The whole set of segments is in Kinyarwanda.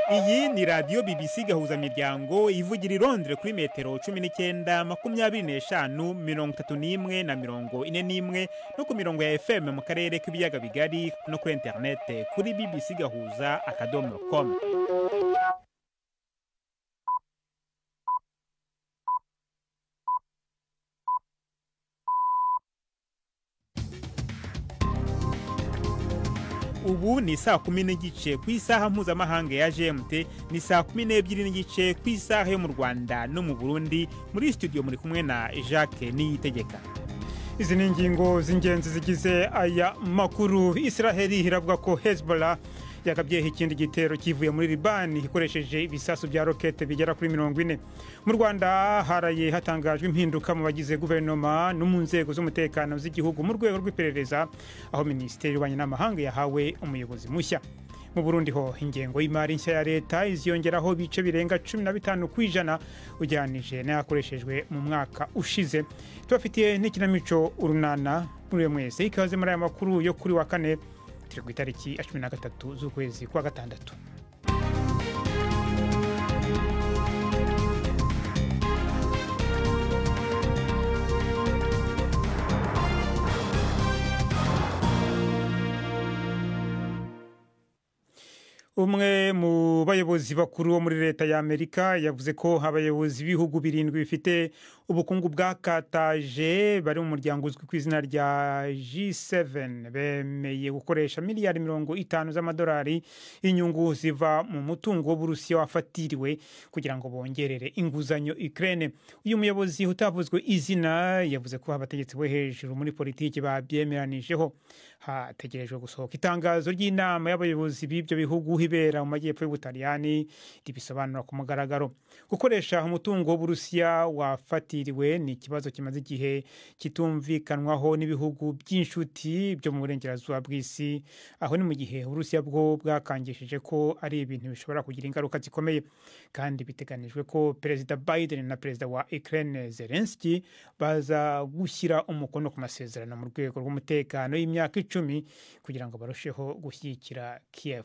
Iyi ni radio BBC gahuza miryango ivugira i Londres kuri metero 19, 25, 31 na 41 no ku mirongo ya FM mu karere k'ibiyaga bigari no kuri internet kuri bbcgahuza.com. Ubu ni saa 10:30 ku isaha mpuzamahanga ya GMT, ni saa 12:30 ku isaha yo mu Rwanda no mu Burundi. Muri studio muri kumwe na Jacques Niyitegeka. Izi ni ingingo z'ingenzi zigize aya makuru. Israeli iravuga ko Hezbollah yakabyeho ikindi gitero kivuye muri Libani ikoresheje ibisasu bya rokete bigera kuri 40. Mu Rwanda haraye hatangajwe impinduka mu bagize guverinoma no mu nzego z'umutekano z'igihugu mu rwego rw'iperereza, aho Minisiteri y'Ububanyi n'Amahanga yahawe umuyobozi mushya. Mu Burundi ho ingengo y'imari nshya ya leta iziyongeraho bice birenga 15% ujyanije n'ayakoreshejwe mu mwaka ushize. Tubafitiye n'ikinamico urunana muri mwese. Ikaze muri aya makuru yo kuri wa kane turi ku itariki 13 z'ukwezi kwa gatandatu. Umwe mu bayobozi bakuru bo muri leta ya Amerika yavuze ko abayobozi b'ibihugu 7 bifite ubukungu bwakataje bari mu muryango uzwi ku izina rya G7 bemeye gukoresha miliyari 50 z'amadolari inyungu ziva mu mutungo w'Uburusiya wafatiriwe kugira ngo bongerere inguzanyo Ukraine. Uyu muyobozi utavuzwe izina yavuze ko abategetsi bo hejuru muri politiki babyemeranijeho. Hategerejwe gusohoka itangazo ry'inama y'abayobozi b'ibyo bihugu ibera mu majyepfo y'Ubutaliyani ribisobanura ku mugaragaro. Gukoresha umutungo w'Uburusiya wafatiriwe ni ikibazo kimaze igihe kitumvikanwaho n'ibihugu by'inshuti byo mu burengerazuba bw'isi, aho ni mu gihe Uburusiya bwo bwakangishije ko ari ibintu bishobora kugira ingaruka zikomeye, kandi biteganijwe ko Perezida Biden na Perezida wa Ukraine Zelensky baza gushyira umukono ku masezerano mu rwego rw'umutekano y'imyaka 10 kugira ngo barusheho gushyigikira Kiev.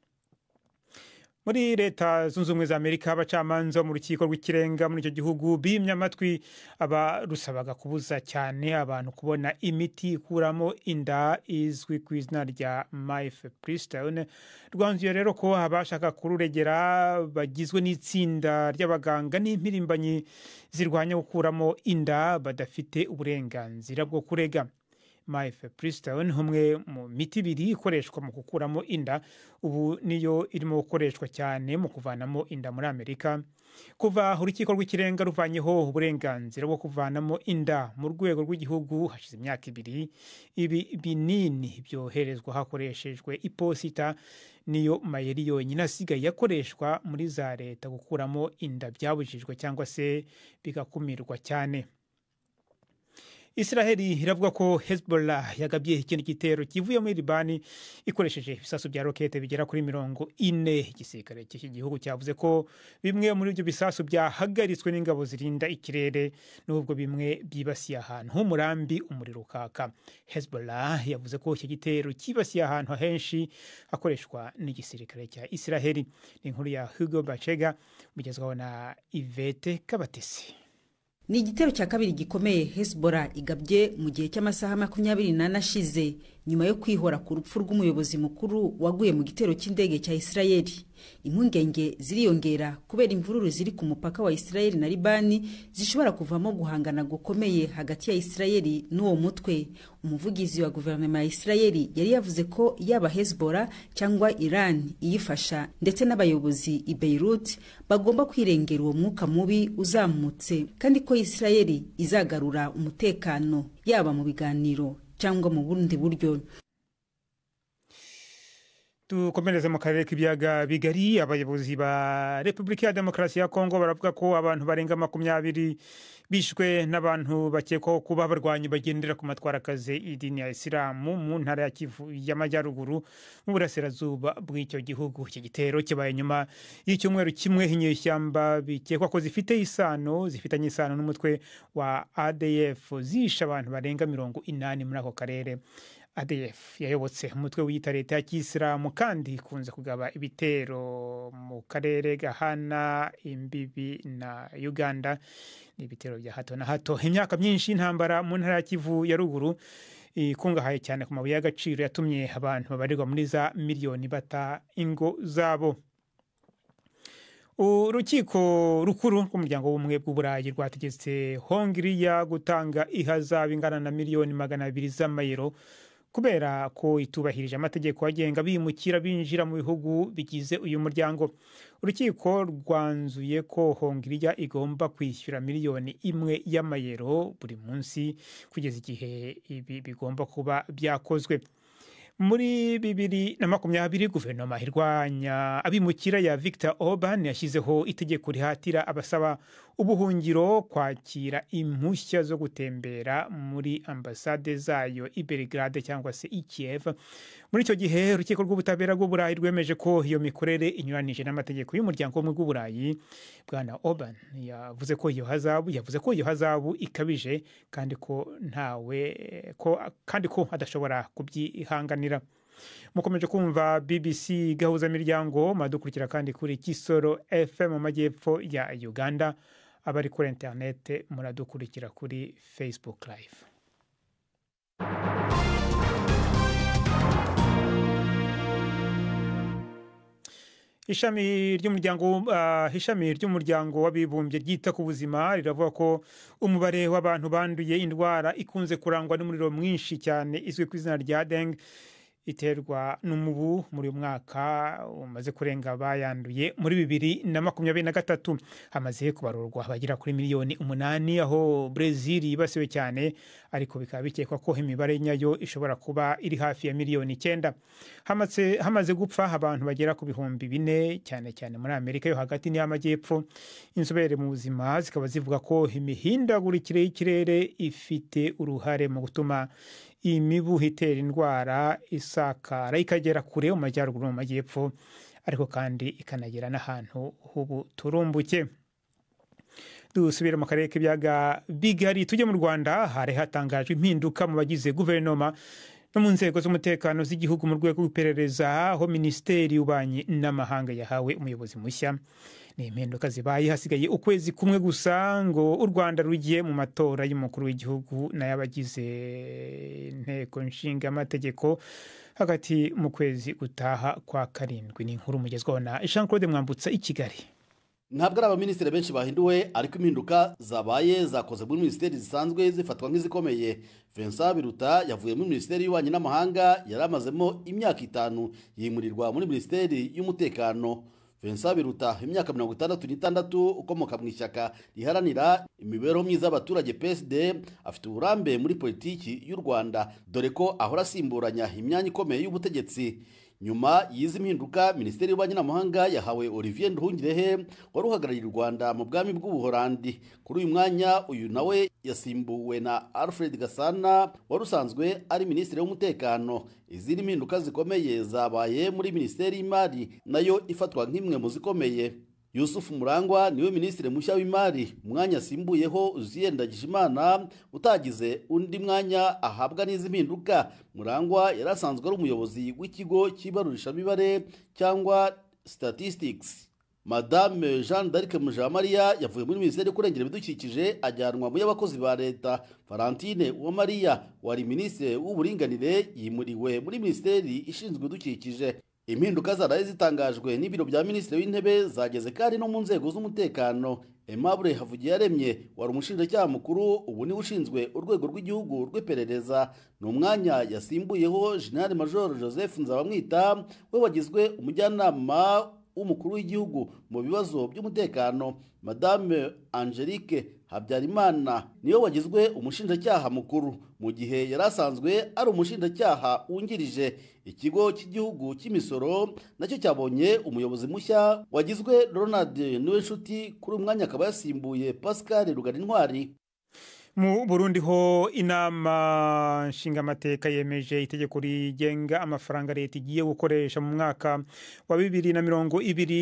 Muri leta zunze ubumwe za Amerika abacamanza mu rukiko rw'ikirenga muri icyo gihugu bimye amatwi abarusabaga kubuza cyane abantu kubona imiti ikuramo inda izwi ku izina rya mifepristone. Rwanzuye rero ko abashaka kururegera bagizwe n'itsinda ry'abaganga n'impirimbanyi zirwanya gukuramo inda badafite uburenganzira bwo kurega. Mifepristone umwe mu miti 2 ikoreshwa mu gukuramo inda, ubu niyo irimo gukoreshwa cyane mu kuvanamo inda muri Amerika. Kuva urukiko rw'ikirenga ruvanyeho uburenganzira bwo kuvanamo inda mu rwego rw'igihugu hashize imyaka 2, ibi binini byoherezwa hakoreshejwe iposita niyo mayeri yonyine asigaye yakoreshwa muri za leta gukuramo inda byabujijwe cyangwa se bigakumirwa cyane. Israeli iravuga ko Hezbollah yagabye ikindi gitero kivuye muri Libani ikoresheje ibisasu bya rokete bigera kuri 40. Igisirikare cy'iki gihugu cyavuze ko bimwe muri ibyo bisasu byahagaritswe n'ingabo zirinda ikirere, nubwo bimwe byibasiye ahantu h'umurambi umuriro ukaka. Hezbollah yavuze ko iki gitero kibasiye ahantu henshi hakoreshwa n'igisirikare cya Israeli. Ni inkuru ya Hugo Bachega mugezwaho na Yvette Kabatesi. Ni igitero cya kabiri gikomeye Hezbollah igabye mu gihe cy'amasaha 24 ashize nyuma yo kwihora ku rupfu rw'umuyobozi mukuru waguye mu gitero cy'indege cya Israeli. Impungenge ziriyongera kubera imvururu ziri ku mupaka wa Israeli na Libani zishobora kuvamo guhangana gukomeye hagati ya Israeli n'uwo mutwe. Umuvugizi wa guverinoma ya Israeli yari yavuze ko yaba Hezbollah cyangwa Iran iyifasha ndetse n'abayobozi i Beirut bagomba kwirengera uwo mwuka mubi uzamutse, kandi ko Israeli izagarura umutekano yaba mu biganiro cyangwa mu bundi buryo. Tukomereze mu karere k'ibiyaga bigari. Abayobozi ba Repubulika ya Demokarasi ya Kongo baravuga ko abantu barenga 20 bishwe n'abantu bakekwaho kuba barwanyi bagendera ku matwarakaze idini ya Isilamu mu ntara ya Kivu y'Amajyaruguru mu burasirazuba bw'icyo gihugu. Iki gitero kibaye nyuma y'icyumweru kimwe inyeshyamba bikekwa ko zifitanye isano n'umutwe wa ADF zisha abantu barenga 80 muri ako karere. ADF yayobotse umutwe wiyita leta ya kisilamu kandi ikunze kugaba ibitero mu karere gahana imbibi na Uganda. Ni ibitero bya hato na hato. Imyaka myinshi y'intambara mu ntara ya Kivu ya ruguru ikungahaye cyane ku mabuye y'agaciro yatumye abantu babarirwa muri za miliyoni bata ingo zabo. Urukiko rukuru rw'umuryango w'ubumwe bw'Uburayi rwategetse Hongiriya gutanga ihazabu ingana na miliyoni 200 z'amayero kubera ko itubahirije amategeko agenga bimukira binjira mu bihugu bigize uyu muryango. Urukiko rwanzuye ko Hongiriya igomba kwishyura miliyoni 1 y'amayero buri munsi kugeza igihe ibi bigomba kuba byakozwe. Muri 2020 guverinoma irwanya abimukira ya Viktor Orban yashyizeho itegeko rihatira abasaba ubuhungiro kwakira impushya zo gutembera muri ambasade zayo i Belgrade cyangwa se i Kiev. Muri icyo gihe urukiko rw'ubutabera bw'Uburayi rwemeje ko iyo mikorere inyuranije n'amategeko y'umuryango w'ubumwe bw'Uburayi. Bwana Orban yavuze ko iyo hazabu ikabije kandi ko adashobora kubyihanganira. Mukomeje kumva BBC gahuza miryango, madukurikira kandi kuri Kisoro FM mu majyepfo ya Uganda. Abari kuri internet muradukurikira kuri Facebook Live. Ishami ry'umuryango w'abibumbye ryita ku buzima riravuga ko umubare w'abantu banduye indwara ikunze kurangwa n'umuriro mwinshi cyane izwi ku izina rya dengue iterwa n'umubu muri mwaka umaze kurenga bayanduye muri 2023. Hamaze kubarurwa abagera kuri miliyoni 8 aho Brazil yibasiwe cyane, ariko bikaba bikekwa ko imibare nyayo ishobora kuba iri hafi ya miliyoni 9. Hamaze gupfa abantu bagera ku bihumbi 4 cyane cyane muri Amerika yo hagati n'Amajyepfo. Inzobere mu buzima zikaba zivuga ko imihindagurikire y'ikirere ifite uruhare mu gutuma imibu itera indwara isakara ikagera kure mu majyaruguru mu majyepfo, ariko kandi ikanagera n'ahantu h'ubu turumbuke. Dusubire mu karere k'ibyaga bigari tujye mu Rwanda. Hari hatangajwe impinduka mu bagize guverinoma no mu nzego z'umutekano z'igihugu mu rwego rw'iperereza, aho Minisiteri y'Ububanyi n'Amahanga yahawe umuyobozi mushya. Ni impinduka zibaye hasigaye ukwezi kumwe gusa ngo u Rwanda rugiye mu matora y'umukuru w'igihugu n'ayabagize inteko nshinga amategeko hagati mu kwezi gutaha kwa 7. Ni inkuru mugezwaho na Jean Claude Mwambutsa i Kigali. Ntabwo ari abaminisitiri benshi bahinduwe, ariko impinduka zabaye zakoze muri minisiteri zisanzwe zifatwa nk'izikomeye. Vincent Biruta yavuye muri Minisiteri y'Ububanyi n'Amahanga, yari amazemo imyaka 5, yimurirwa muri Minisiteri y'Umutekano. Vincent Biruta imyaka 66 ukomoka mu ishyaka riharanira imibereho myiza y'abaturage PSD, afite uburambe muri politiki y'u Rwanda, dore ko ahora asimburanya imyanya ikomeye y'ubutegetsi. Nyuma y'izi mpinduka, Minisiteri y'Ububanyi n'Amahanga yahawe Olivier Nduhungirehe wari uhagarariye u Rwanda mu bwami bw'Ubuholandi. Kuri uyu mwanya uyu nawe yasimbuwe na Alfred Gasana wari usanzwe ari Minisitiri w'Umutekano. Izindi mpinduka zikomeye zabaye muri Minisiteri y'Imari, nayo ifatwa nk'imwe mu zikomeye. Yusufu Murangwa niwe Minisitiri mushya w'Imari, umwanya asimbuyeho Uzziel Ndagijimana utagize undi mwanya ahabwa n'izi mpinduka. Murangwa yari asanzwe ari umuyobozi w'ikigo cy'ibarurishamibare cyangwa Statistics. Madame Jeanne d'Arc Mujamariya yavuye muri Minisiteri y'Ukurengera ibidukikije ajyanwa mu y'abakozi ba leta. Valentine Uwamariya wari Minisitiri w'Uburinganire yimuriwe muri Minisiteri ishinzwe ibidukikije. Impinduka zaraye zitangajwe n'ibiro bya Minisitiri w'Intebe zageze kandi no mu nzego z'umutekano. Aimable Havugiyaremye wari umushinjacyaha mukuru, ubu niwe ushinzwe urwego rw'igihugu rw'iperereza. Ni umwanya yasimbuyeho General Major Joseph Nzabamwita, we wagizwe umujyanama w'umukuru w'igihugu mu bibazo by'umutekano. Madame Angelique Habyarimana niwe wagizwe umushinjacyaha mukuru, mu gihe yari asanzwe ari umushinjacyaha wungirije. Ikigo cy'igihugu cy'imisoro nacyo cyabonye umuyobozi mushya wagizwe Ronald Niwenshuti, kuri umwanya akaba yasimbuye Pascal Rugarintwari. Mu Burundi ho inama nshingamateka yemeje itegeko rigenga amafaranga leta igiye gukoresha mu mwaka wa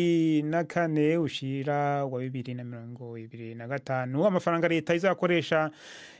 2024 ushira wa 2025. Amafaranga leta izakoresha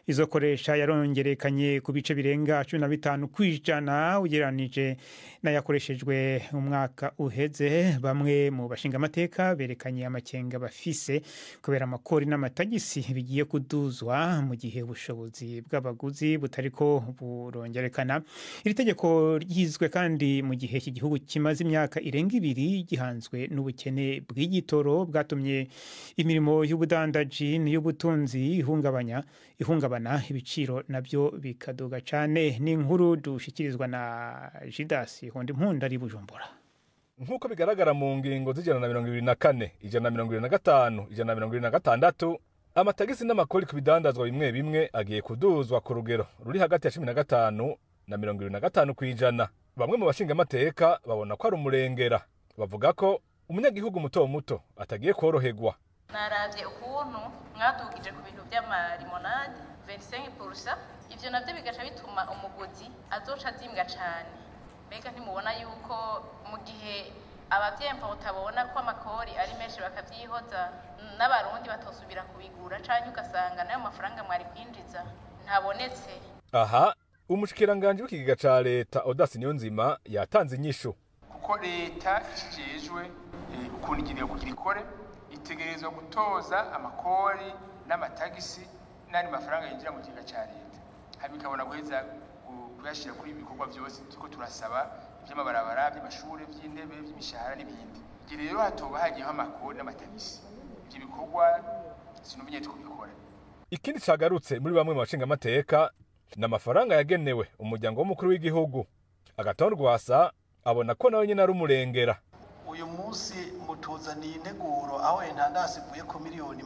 izokoresha yarongerekanye ku bice birenga 15 kwijana ugereranije n'ayakoreshejwe umwaka uheze. Bamwe mu bashinga amateka berekanye amakenga bafise kubera amakori n'amatagisi bigiye kuduzwa mu gihe ubushobozi bw'abaguzi butariko burongerekana. Iri tegeko ryizwe kandi mu gihe iki gihugu kimaze imyaka irenga 2 gihanzwe n'ubukene bw'igitoro bwatumye imirimo y'ubudandaji n'iy'ubutunzi ihungabana, ibiciro nabyo bikaduga cyane. Ni inkuru dushikirizwa na Jidasi Hondimpundu ari Bujumbura. Nkuko bigaragara mu ngingo z'124, 125, 126, amatagisi n'amakori ku bidandazwa bimwe bimwe agiye kuduzwa ku rugero ruri hagati ya 15 na 25 kwijana. Bamwe mu bashinga amateka babona ko ari umurengera, bavuga ko umunyagihugu muto muto atagiye koroherwa. Naravye ukuntu mwadugije ku bintu by'amalimonade 25%, ivyo navyo bigaca bituma umuguzi azoca azimbwa cyane. Mbega ntimubona yuko mu gihe abavyempa utabona ko amakori ari menshi bakavyihoza n'abarundi batosubira kubigura canke ugasanga nayo mafaranga mwari kwinjiza ntabonetse? Aha umushikiranganje w'ikigega ca leta Odasi Niyonzima yatanze inyishu. Kuko leta ikijejwe ukuntu igiye kugira ikore itegerezwa gutoza amakori n'amatagisi n'andi mafaranga yinjira mu kigega ca leta, hanyuma ikabona guheza kuyashira kuri ibikorwa byose tuko turasaba by'amabarabara, by'amashuri, by'intebe, by'imishahara n'ibindi. Igihe rero hatoba hagiyeho amakori n'amatagisi, ibyo bikorwa sinumye tukubikora. Ikindi cagarutse muri bamwe mu bashinga amateka n'amafaranga yagenewe umuryango w'umukuru w'igihugu. Agatonda Rwasa abona ko nawe nyine ari umurengera. Uyu munsi mutuzaniye integuro aho intandasi ivuye ku miliyoni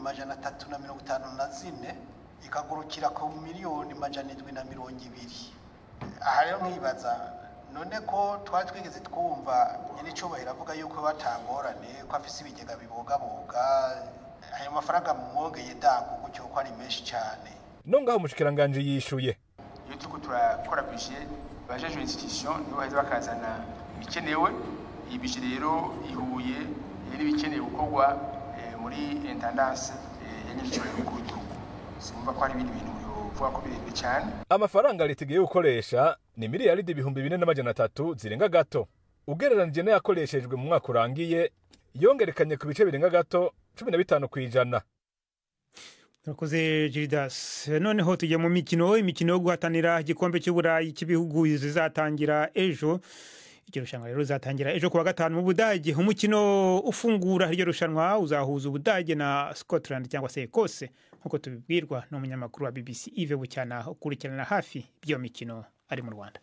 354 ikagurukira ku miliyoni 720. Aha rero mwibaza none ko twatwigeze twumva nyine cyubahira avuga yuko batangorane ko afise ibigega bibogaboga, ayo mafaranga mwongeye daku gucyo ko ari menshi cyane. Nongaho umushikiranganje yishuye. Iyo tuko turakora budget bajeje institution niho baheza bakazana ibikenewe, ibije rero ihuye n'ibikenewe gukorwa muri intendance y'igiciro y'ukuru. Simba ko ari ibindi bintu bivuga ko birebire cyane. Amafaranga leta igiye gukoresha ni miliyaridi 2,300 zirenga gato. Ugereranije n'ayakoreshejwe mu mwaka urangiye yongerekanye ku bice birenga gato 15 kwijana. Turakoze Jiridas. Noneho tujye mu imikino yo guhatanira igikombe cy'uburayi cy'ibihugu zizatangira ejo. Iryo rushanwa rero zatangira ejo kuwa gatanu mu Budage. Umukino ufungura iryo rushanwa uzahuza Ubudage na Scotland cyangwa se Ekose nkuko tubibwirwa n'umunyamakuru wa BBC Yves Bucyana ukurikirana hafi byo mikino ari mu Rwanda.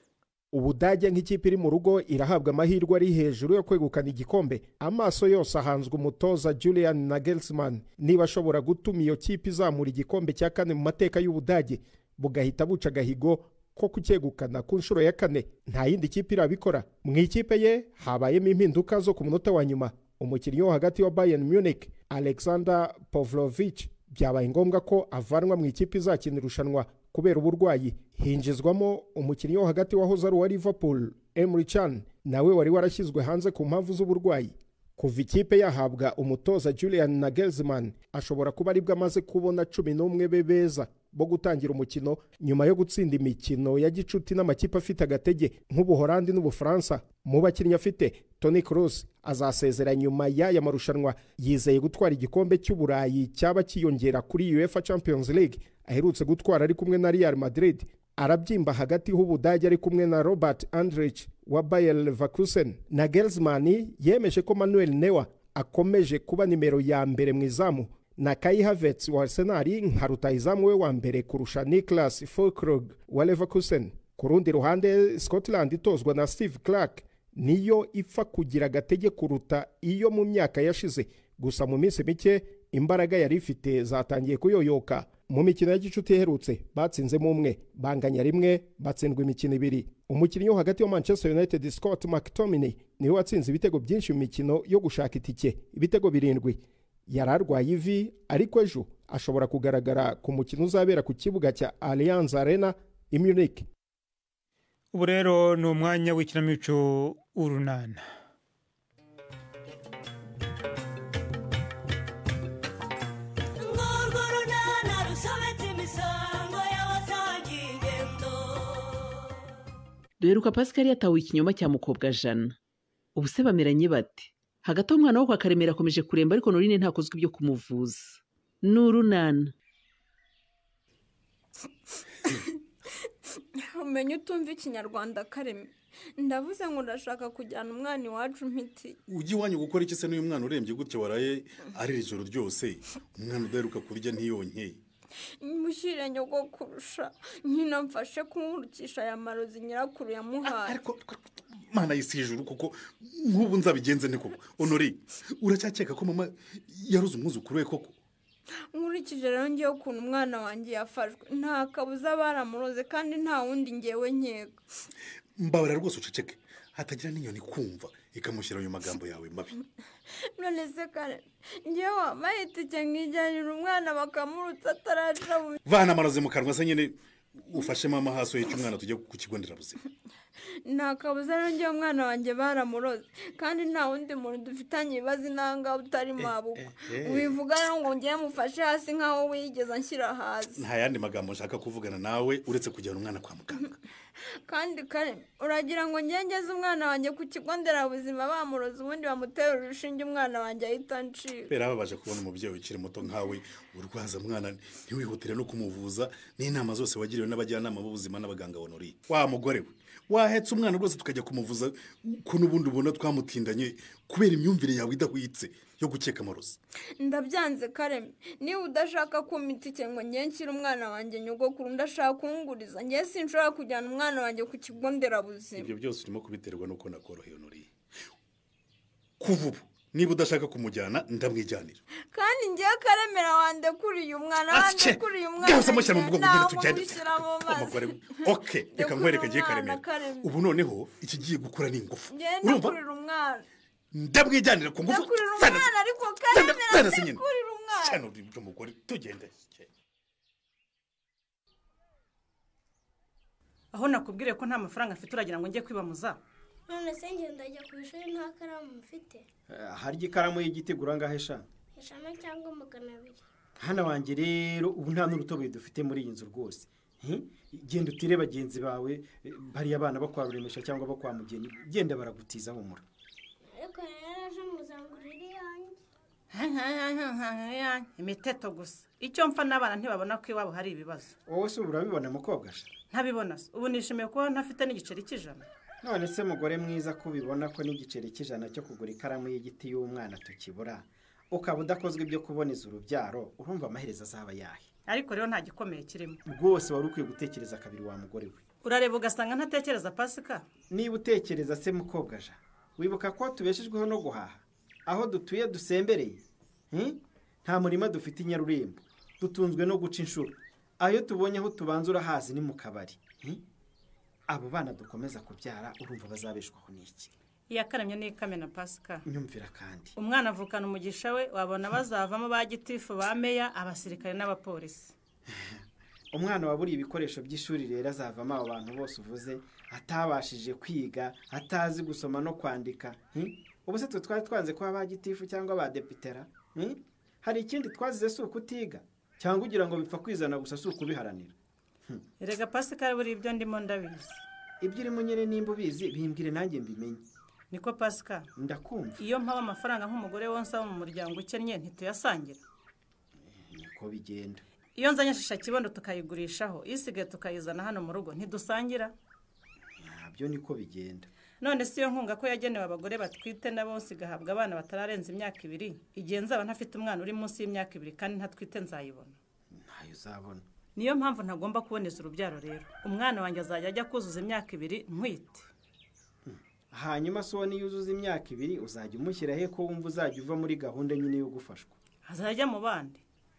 Ubudage nk'ikipe iri mu rugo irahabwa amahirwe ari hejuru yo kwegukana igikombe. Amaso yose ahanzwe umutoza Julian Nagelsmann niba ashobora gutuma iyo kipe izamura igikombe cya 4 mu mateka y'Ubudage bugahita buca gahigo ko kucyegukana ku nshuro ya 4. Nta yindi kipe irabikora. Mu ikipe ye habayemo impinduka zo ku munota wa nyuma. Umukinnyi wo hagati wa Bayern Munich Alexander Pavlovich byabaye ngombwa ko avanwa mu ikipe izakina irushanwa kubera uburwayi. Hinjizwamo umukinnyi wo hagati wahoze ari wa Liverpool Emre Can, nawe wari warashyizwe hanze ku mpamvu z'uburwayi. Kuva ikipe yahabwa umutoza Julian Nagelsmann ashobora kuba aribwo amaze kubona 11 bebeza bo gutangira umukino nyuma yo gutsinda imikino ya gicuti n'amakipe afite agatege nk'Ubuholandi n'Ubufaransa. Mu bakinnyi afite Toni Kroos azasezera nyuma y'aya marushanwa, yizeye gutwara igikombe cy'uburayi cyaba kiyongera kuri UEFA Champions League aherutse gutwara ari kumwe na Real Madrid. Arabyimba hagati y'Ubudage ari kumwe na Robert Andrich wa Bayer Leverkusen. Nagelsmann yemeje ko Manuel Neuer akomeje kuba nimero ya mbere mu izamu na Kai Havertz wa Arsenal nka rutahizamu we wa mbere kurusha Niklas Füllkrug wa Leverkusen. Ku rundi ruhande Scotland itozwa na Steve Clarke niyo ipfa kugira agatege kuruta iyo mu myaka yashize, gusa mu minsi mike imbaraga yari ifite zatangiye kuyoyoka. Mu mikino ya gicuti iherutse batsinzemo umwe, banganya rimwe, batsindwa imikino 2. Umukinnyi wo hagati wa Manchester United Scott McTominay niwe watsinze ibitego byinshi mu mikino yo gushaka itike, ibitego 7. Yararwaye ivi ariko ejo ashobora kugaragara ku mukino uzabera ku kibuga cya Allianz Arena i Munich. Ubu rero ni umwanya w'ikinamico Urunana. Urunana rusobetse imisango duheruka Pascal yatawe ikinyoma cya mukobwa Jana. Ubu se bameranye bate? Hagati umwana wo kwa Karemera akomeje kuremba ariko Norine ntakozwe ibyo kumuvuza. N'urunana. Umenye utumva ikinyarwanda Kareme. Ndavuze ngo ndashaka kujyana umwana iwacu mpiti. Ujye iwanyu gukora iki se n'uyu mwana urembye gutyo waraye ari ijoro ryose? Umwana udaheruka kurya ntiyonke. Mushyire nyoko kurusha. Nyina mfashe kumurukisha aya marozi nyirakuru yamuhaye. Ariko mana y'isi hejuru kuko nk'ubu nzabigenze nte koko? Honore, uracyakeka ko mama yaruze umwuzukuru we koko? Nkurikije rero ngiye ukuntu umwana wanjye yafashwe. Nta kabuza baramuroze kandi nta wundi ngewe nkeka. Mbabara rwose uceceke hatagira n'inyoni kumva ikamushyira ayo magambo yawe mabi. None se kare ngewe mahitike nkijyanira umwana bakamurutsa ataraja mu vana amaroze mu kanwa se nyine ufashe mama haso y'icyo umwana tujya ku kigo nderabuzima. Nta kabuza rero ngewe umwana wanjye baramuroze kandi nta wundi muntu dufitanye ibibazo inanga utari mabuko. Wivuga rero ngo ngiye mufashe hasi nkaho wigeze anshyira hasi. Nta yandi magambo nshaka kuvugana nawe uretse kujyana umwana kwa muganga. Kandi kare uragira ngo ngengeze umwana wanjye ku kigo nderabuzima bamuroze ubundi bamutera urushinge umwana wanjye ahita ncika. Pera babaje kubona umubyeyi ukiri muto nkawe urwaza mwana ntiwihutire no kumuvuza n'inama zose wagiriwe n'abajyanama b'ubuzima n'abaganga Honore. Wa mugore we wahetse umwana rwose tukajya kumuvuza ko n'ubundi ubona twamutindanye kubera imyumvire yawe idahwitse yo gukeka amarozi. Ndabyanze Kareme, niba udashaka kumitike ngo ngenkire umwana wanjye nyogokuru ndashaka kunguriza ngiye sinshobora kujyana umwana wanjye ku kigo nderabuzima. Ibyo byose urimo kubiterwa nuko nakoroheye Honore. Kuva ubu niba udashaka kumujyana ndamwijyanira. Kandi ngiye Karemera wande kuriye umwana wande kuriye umwana. Byose mushyira mu bwoko bw'ibintu tugende. Amagore. Okay, reka nkwereke ngiye Karemera. Ubu noneho ikigiye gukura ni ingufu. Urumva? Umwana. Ndamwijyanira ku ngufu. Umwana ariko Karemera kurira umwana. Cyane uri umugore tugende. Aho nakubwire ko nta mafaranga afite uragira ngo njye kwibamuza. None se ngiye ndajya ku ishuri nta karamu mfite. Harya ikaramu y'igiti gura ngahe sha? Eshanu cyangwa 200. Hana wanjye rero ubu nta n'urutobe dufite muri iyi nzu rwose. Genda utire bagenzi bawe bari abana bakwaruremesha cyangwa bakwamugeni genda baragutiza humura. Ariko yaraje muzangurira yanjye. Imiteto gusa. Icyo mfa n'abana ntibabona ko iwabo hari ibibazo. Wowe se urabibona mukobwa sha? Ntabibona se. Ubu nishimiye ko ntafite n'igiceri cy'ijana. None se mugore mwiza ko ubibona ko n'igiceri cy'ijana cyo kugura ikaramu y'igiti y'umwana tukibura ukaba udakozwe ibyo kuboneza urubyaro urumva amaherezo azaba yahe? Ariko rero nta gikomeye kirimo. Rwose wari ukwiye gutekereza kabiri wa mugore we. Urareba ugasanga ntatekereza Pasika? Niba utekereza se mukobwa ja wibuka ko tubeshejweho no guhaha aho dutuye dusembereye. Nta murima dufite inyarurembo dutunzwe no guca inshuro ayo tubonye aho tubanzura hazi ni mu kabari. Abo bana dukomeza kubyara urumva bazabeshwaho n'iki? Yakaramye n'ikamena Pasika. Nyumvira kandi. Umwana avukana umugisha we wabona bazavamo ba gitifu ba meya abasirikare n'abapolisi. Umwana waburi ibikoresho by'ishuri rero azavamo abo bantu bose uvuze atabashije kwiga atazi gusoma no kwandika. Ubu se twari twanze ko aba gitifu cyangwa ba depitera. Hari ikindi twazize si ukutiga cyangwa ugira ngo bipfa kwizana gusa si ukubiharanira. Erega Pasika buri ibyo ndimo ndabizi. Ibyo urimo nyene nimba ubizi bimbwire nanjye mbimenye. Niko Pasika. Ndakumva. Iyo mpaba amafaranga nk'umugore wonsa wo mu muryango ukennye ntituyasangira. Niko bigenda. Iyo nzanye shisha kibondo tukayigurishaho isigaye tukayizana hano mu rugo ntidusangira. Nabyo niko bigenda. None si yo nkunga ko yagenewe abagore batwite nabo sigahabwa abana batararenza imyaka 2 igihe nzaba ntafite umwana uri munsi y'imyaka 2 kandi ntatwite nzayibona. Ntayo uzabona. Niyo mpamvu ntagomba kuboneza urubyaro rero. Umwana wanjye azajya ajya kuzuza imyaka 2 ntwite. Hanyuma so ni yuzuza imyaka 2 uzajya umushyira he ko wumva uzajya uva muri gahunda nyine yo gufashwa. Azajya mu bandi.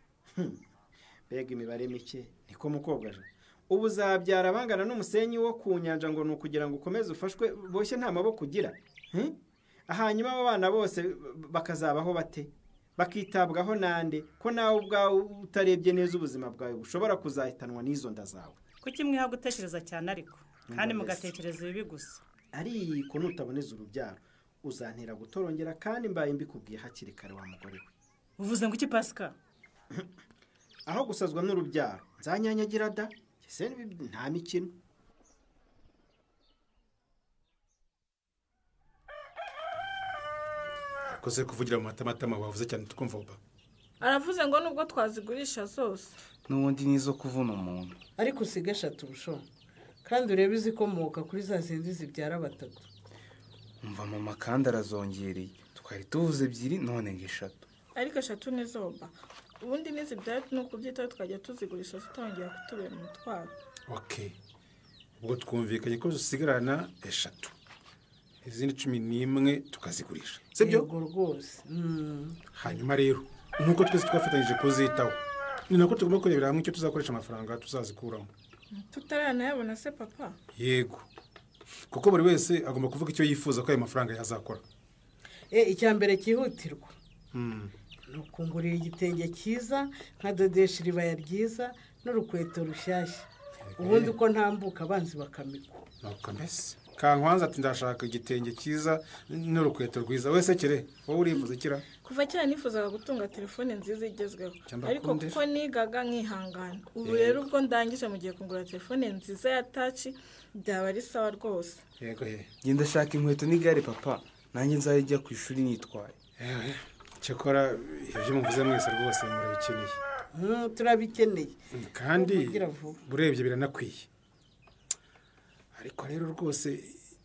Bega imibare mike niko mukobwa je. Ubu zabyara bangana n'umusenyi wo ku nyanja ngo nukugira ngo ukomeze ufashwe boshye nta maboko ugira. Hanyuma abo bana bose bakazabaho bate? Bakitabwaho nande ko nawe ubwawe utarebye neza ubuzima bwawe bushobora kuzahitanwa n'izo nda zawe. Kuki mwiha gutekereza cyane ariko kandi mugatekereza ibibi gusa. Ariko nutaboneza urubyaro uzantera gutorongera kandi mbaye mbikubwiye hakiri kare wa mugore we. Uvuze ngo iki Pasika? Aho gusazwa n'urubyaro nzanyanyagira da se nta mikino. akoze kuvugira mu matamatama wavuze cyane tukumva uba aravuze ngo nubwo twazigurisha zose n'ubundi nizo kuvuna umuntu ariko usiga 3 busho kandi urebe izikomoka kuri za zindi zibyara 3 umva mama kandi arazongereye twari tuvuze 2 none ngo 3 ariko 3 nizoba ubundi nizibyara nuko byitaho twajya tuzigurisha tutongera kutubera umutwaro. Okay, ubwo twumvikanye ko dusigarana 3 izindi 11 tukazigurisha sibyo rwose. Hanyuma rero nuko twese twafatanyije kuzitaho ni nako tugomba kurebera hamwe icyo tuzakoresha amafaranga tuzazikuramo. Tutaranayabona se papa? Yego, kuko buri wese agomba kuvuga icyo yifuza ko ayo mafaranga yazakora. Icyambere cyihutirwa nukungurira igitenge cyiza nkadodesha iribaya ryiza n'urukweto rushyashya ubundi uko ntambuka abanzi bakamikwa. Nakamese Kankwanza ati ndashaka igitenge cyiza n'urukweto rwiza. Wese kire wowe urifuza kira? Kuva cyane nifuzaga gutunga telefone nziza igezweho ariko kuko nigaga nkihangana ubu rero ubwo ndangije mu gihe kungura telefone nziza ya touch byaba ari sawa rwose. Yego genda shaka inkweto n'igare papa nanjye nzajya ku ishuri nitwaye. Cyakora ibyo muvuze mwese rwose murabikeneye. Turabikeneye kandi burebye biranakwiye. Ariko rero rwose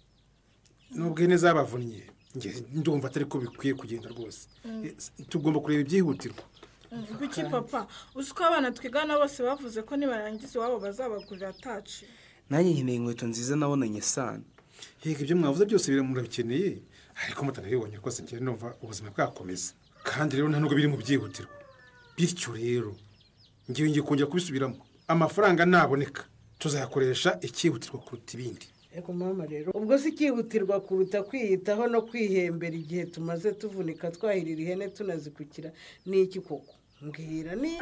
nubwo neza bavunnye ndumva atari ko bikwiye kugenda rwose. Tugomba kureba ibyihutirwa. Biki papa usko abana twigana bose bavuze ko nibarangiza wabo bazabagurira touch. Nanjye nkeneye inkweto nziza nabonanye sana. Yego ibyo mwavuze byose murabikeneye ariko mutanabibonye rwose ngiye numva ubuzima bwakomeza kandi rero nta nubwo biri mu byihutirwa. Bityo rero ngiye kongera kubisubiramo amafaranga naboneka tuzayakoresha ikihutirwa kuruta ibindi. Eko mama rero ubwo si kihutirwa kuruta kwiyitaho no kwihembera igihe tumaze tuvunika twahirira ihene tunazikukira n'iki koko mbwira n'iki?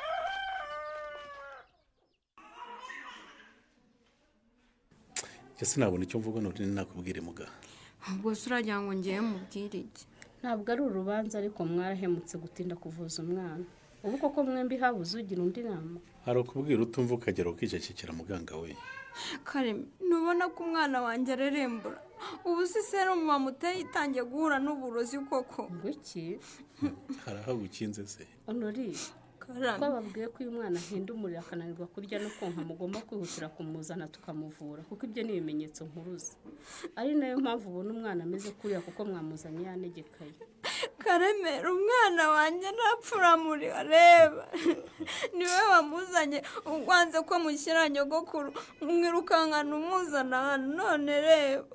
Ese nabona icyo mvuga none nakubwire muga. Ubwo suragira ngo ngiye mubwire iki? Ntabwo ari urubanza ariko mwarahemutse gutinda kuvuza umwana. Ubu koko mwembi habuze ugira undi nama. Hari ukubwira utumva ukagera ukicecekera muganga we. Kareme nubona ko umwana wanjye arerembura ubu si serumu bamuteye itangiye guhura n'uburozi koko. Ngwiki haraho gukinze se Honori ko babwiye ko uyu mwana ahinda umuriro akananirwa kurya no konka mugomba kwihutira kumuzana tukamuvura kuko ibyo ni ibimenyetso nkuruza ari nayo mpamvu ubona umwana ameze kuriya kuko mwamuzanye yanegekaye. Karemera umwana wanjye napfura muri areba niwe wamuzanye ugwanze ko mushyira nyogokuru mwirukankana umuzana none reba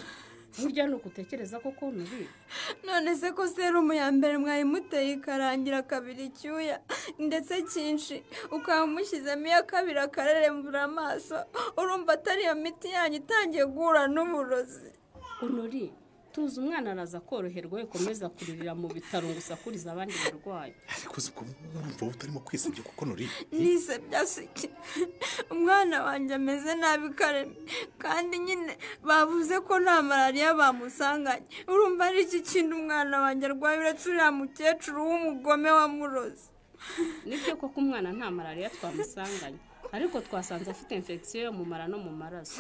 burya nuko utekereza ko Honori none se ko serumu ya mbere mwayimuteye ikarangira kabiri cyuya ndetse cyinshi ukamushyizemo iya kabiri akarerembura amaso urumva atari iyo miti yanyu itangiye guhura n'uburozi. Honori tuzi umwana araza koroherwa yekomeza kuririra mu bitaro gusakuriza abandi barwayi. Ariko urumva utarimo kwisebya kuko Honori nise byasiki umwana wanjye ameze nabi Kareme kandi nyine bavuze ko nta malaria bamusanganye urumva ari iki kintu umwana wanjye arwaye uretse uriya mukecuru w'umugome wa murozi. Nibyo koko umwana nta malaria twamusanganye ariko twasanze afite infection yo mu mara no mu maraso.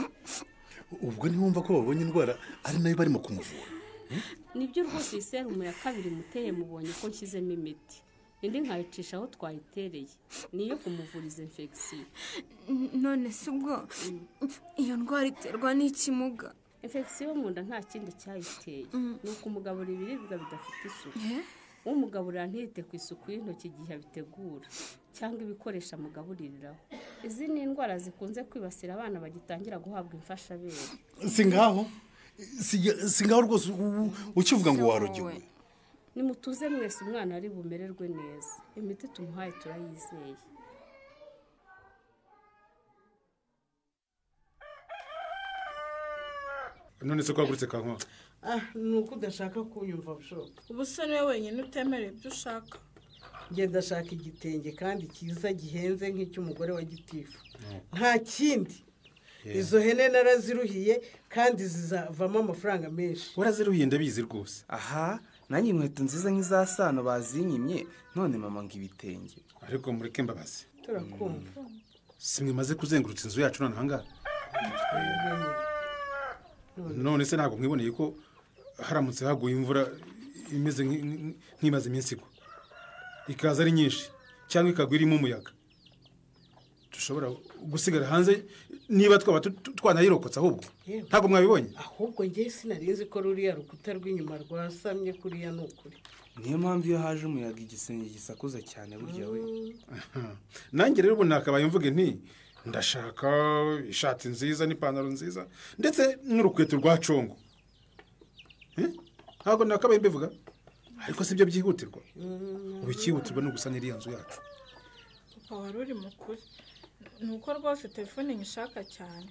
Ubwo niwumva ko babonye indwara ari nayo barimo kumuvura. Nibyo rwose serumu ya kabiri muteye mubonye ko nshyizemo imiti indi nkayicisha aho twayitereye niyo kumuvuriza infection. None se ubwo iyo ndwara iterwa n'ikimuga? Infection mu nda nta kindi cyayiteye nuko umugabo ibiribwa bidafite isuku. Umugaburira ntiyite ku isuku y'intoki igihe abitegura cyangwa ibikoresha mugabuririraho. Izi ni indwara zikunze kwibasira abana bagitangira guhabwa imfashabere. Singaho rwose ukivuga ngo warogewe. Nimutuze mwese umwana ari bumererwe neza imiti tumuhaye turayizeye. None se kwagurutse Kankwa? Nuko udashaka kunyumva bushoboka. Ubu se niwe wenyine utemereye ibyo ushaka. Nge ndashaka igitenge kandi cyiza gihenze nk'icy'umugore wa gitifu. Nta kindi. Izo hene naraziruhiye kandi zizavamo amafaranga menshi. Waraziruhiye ndabizi rwose. Aha nanjye inkweto nziza nk'izasano bazinyimye none mama ngo ibitenge. Ariko mureke mbabazi. Turakumva. Simwe maze kuzengurutsa inzu yacu none hanga. None se ntabwo mwiboneye ko haramutse haguye imvura imeze nk'imaze iminsi igwa ikaza ari nyinshi cyangwa ikagwa irimo umuyaga dushobora gusigara hanze niba twaba twanayirokotse ahubwo ntabwo mwabibonye ahubwo njye sinarizi ko ruriya rukuta rw'inyuma rwasamye kuriya ni ukuri niyo mpamvu iyo haje umuyaga igisenge gisakuza cyane burya we nanjye rero ubu nakabaye mvuge nti ndashaka ishati nziza n'ipantaro nziza ndetse n'urukweto rwa congo ntabwo nakabaye mbivuga ariko si byo byihutirwa ubu icyihutirwa ni ugusana iriya nzu yacu papa wari uri mukuri ni uko rwose telefone nyishaka cyane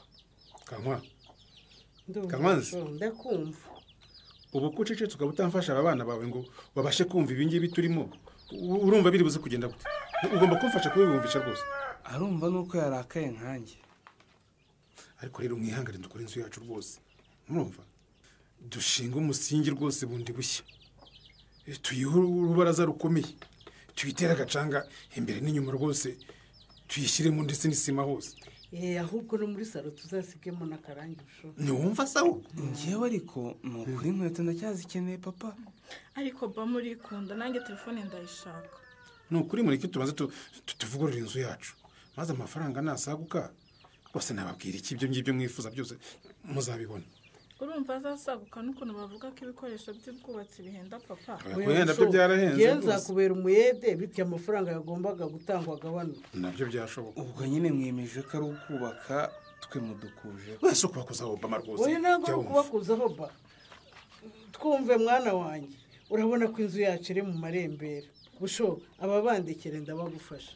kankwanzi ndakumva ubu ko ucecetse ukaba utamfasha aba bana bawe ngo babashe kumva ibingibi turimo urumva biri buze kugenda gute ugomba kumfasha kubibumvisha rwose arumva nuko yarakaye nkanjye ariko rero mwihangane dukora inzu yacu rwose murumva dushinga umusingi rwose bundi bushya tuyihe urubaraza rukomeye tuyitera agacanga imbere n'inyuma rwose tuyishyiremo ndetse n'isima hose ahubwo no muri salo tuzasigemo n'akarangi bushoboka ntiwumva sawa ngewe ariko ni ukuri inkweto ndacyazikeneye papa ariko ba murikunda nanjye telefone ndayishaka ni ukuri mureke tubanze tuvugurure inzu yacu maze amafaranga nasaguka rwose nababwira iki ibyo ngibyo mwifuza byose muzabibona urumva azasaguka n'ukuntu bavuga ko ibikoresho by'ubwubatsi bihenda papa guhenda byo byarahenze genza kubera umuyede bityo amafaranga yagombaga gutangwa agabanuka nabyo byashoboka ubwo nyine mwemeje ko ari ukubaka twe mudukuje wese ukubakuza Obama rwose oya ntabwo ari ukubakuza Obama twumve mwana wanjye urabona ko inzu yacu iri mu marembera busho aba bandekere ndabagufasha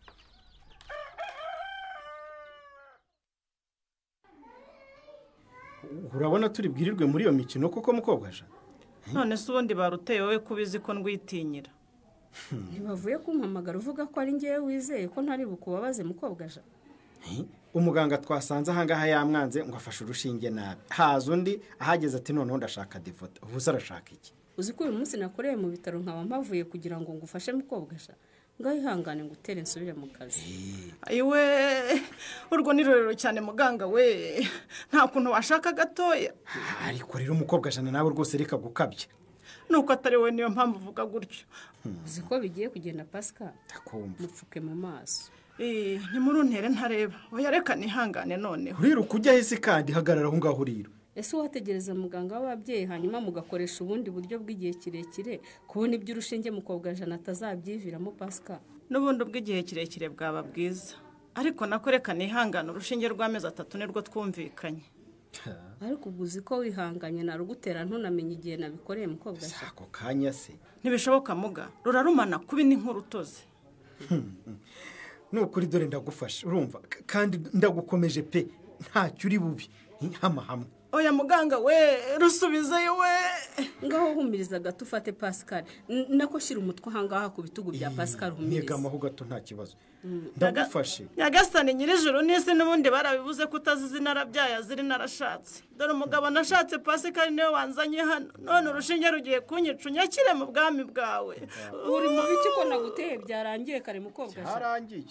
urabona turi bwirirwe muri iyo mikino koko mukobwaje none se ubundi baruteye wowe kubizi ko ndwitinyira ntibavuye kumpamagara uvuga ko ari ngewe wizeye ko ntari bukubabaze mukobwaje umuganga twasanze ahangaha yamwanze ngo afashe urushinge nabi haza undi ahageze ati noneho ndashaka devote ubu se arashaka iki uzi ko uyu munsi nakoreye mu bitaro nkaba mpavuye kugira ngo ngufashe mukobwaje ngaho ihangane ngo utere nsubire mu kazi ayiwe urwo ni rurerure cyane muganga we nta kuntu washaka gatoya ariko rero umukobwa jana nawe rwose reka gukabya nuko atari we niyo mpamvu uvuga gutyo uzi ko bigiye kugenda Pascal mupfuke mu maso ntimuruntere ntareba oya reka nihangane noneho uriruka ujya hese kandi hagarara aho ngaho uriro ese wategereza muganga w'ababyeyi hanyuma mugakoresha ubundi buryo bw'igihe kirekire kubona iby'urushinge mukobwa jana atazabyiviramo Pascal n'ubundi bw'igihe kirekire bwaba bwiza ariko nako reka nihangane urushinge rw'amezi 3 nirwo twumvikanye ariko ubwo uzi ko wihanganye narugutera ntunamenye igihe nabikoreye mukobwa jana ako kanya se ntibishoboka muga rurarumana kubi n'inkuru utoze nukuri dore ndagufasha urumva kandi ndagukomeje pe ntacyo uri bubi hamwe oya muganga we rusubizeyo we ngaho humiriza gato ufate Pascal nako shira umutwe ahangaha ku bitugu bya Pascal humiriza niga amaho gato nta kibazo ndagufashe nyagasani nyirijuru n'isi n'ubundi barabivuze ko utazizi narabyaye aziri narashatse dore umugabo nashatse Pascal niwe wanzanye hano none urushinge rugiye kunyica unyakire mu bwami bwawe uri mu biki ko naguteye byarangiye kare mukobwa harangiye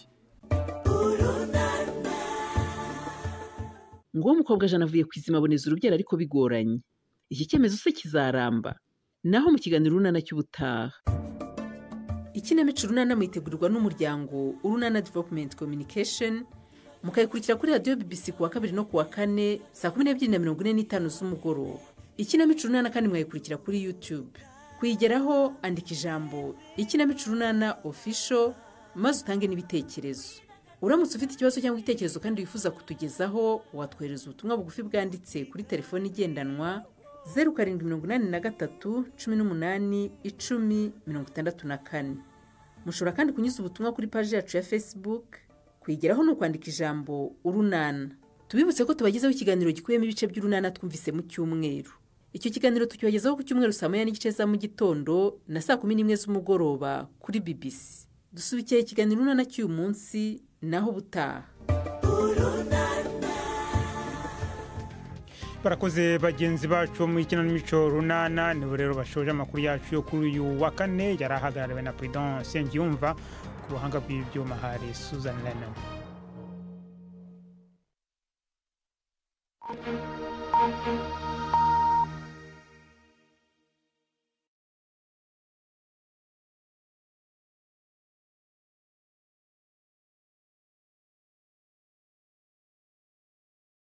ngo umukobwa jana avuye ku izima aboneza urubyaro ariko bigoranye iki cyemezo se kizaramba naho mu kiganiro urunana cy'ubutaha ikinamico urunana mwitegurirwa n'umuryango urunana development communication mukayikurikira kuri radiyo BBC ku wa 2 no ku wa 4 saa 12:45 z'umugoroba ikinamico urunana kandi mwayikurikira kuri YouTube kuyigeraho andika ijambo ikinamico urunana official maze utange n'ibitekerezo uramutse ufite ikibazo cyangwa igitekerezo kandi wifuza kutugezaho watwohereza ubutumwa bugufi bwanditse kuri telefoni igendanwa 0783181064 mushobora kandi kunyuza ubutumwa kuri paji yacu ya Facebook kwigeraho no kwandika ijambo urunana tubibutse ko tubagezaho ikiganiro gikuyemo ibice by'urunana twumvise mu cyumweru icyo kiganiro tukibagezaho ku cyumweru saa 9:30 za mu gitondo na saa 11 z'umugoroba kuri BBC dusubikiye ikiganiro urunana cy'uyu munsi naho butaha barakoze bagenzi bacu mu ikinamico runana nibo rero bashoje amakuru yacu yo kuri uyu wa 4 yari ahagarariwe na Prudence Sengiyumva ku buhanga bw'ibyuma hari Susan Lennon. Thank you.